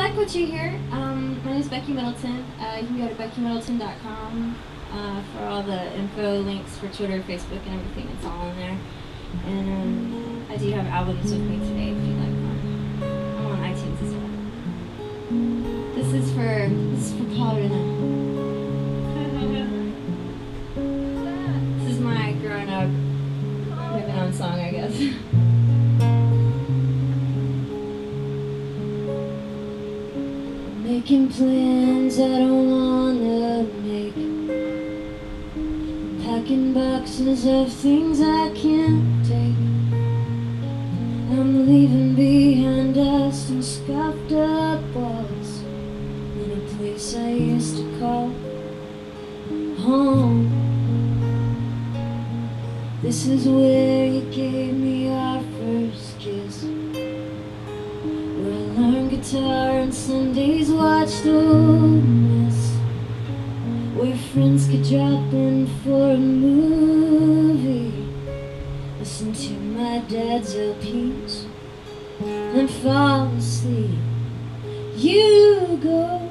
like what you hear. My name is Becky Middleton. You can go to beckymiddleton.com for all the info, links for Twitter, Facebook, and everything. It's all in there. And I do have albums with me today if you'd like one. I'm on iTunes as well. This is for Paul Renna. This is my growing up, moving on song, I guess. Making plans I don't wanna make, packing boxes of things I can't take. I'm leaving behind dust and scuffed up walls in a place I used to call home. This is where you gave me our first kiss, where I learned guitar and Sundays watched Ole Miss, where friends could drop in for a movie, listen to my dad's LPs, and fall asleep. You go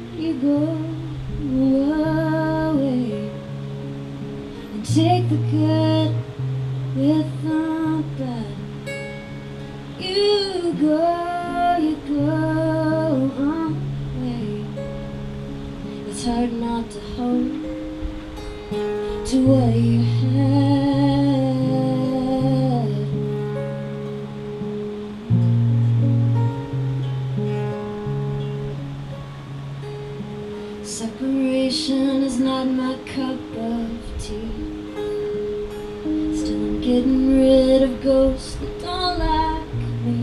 away, and take the good with the bad. You go away. It's hard not to hold to what you had. Separation is not my cup of tea. Still I'm getting rid of ghosts that don't like me.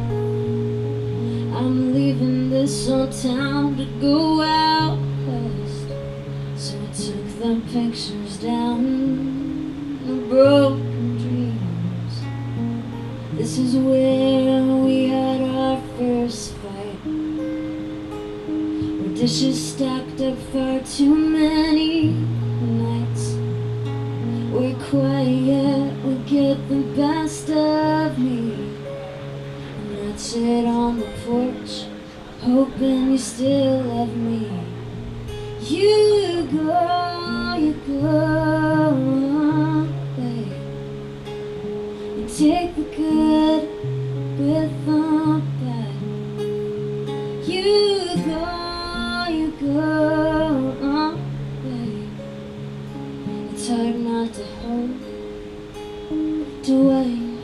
I'm leaving this old town to go out west, so I took the pictures down, the broken dreams. This is where we had our first fight, where dishes stacked up far too many nights, where quiet would get the best of me. And I'd sit on the porch, hoping you still love me. You go away, and take the good with the bad. You go away. It's hard not to hold to what you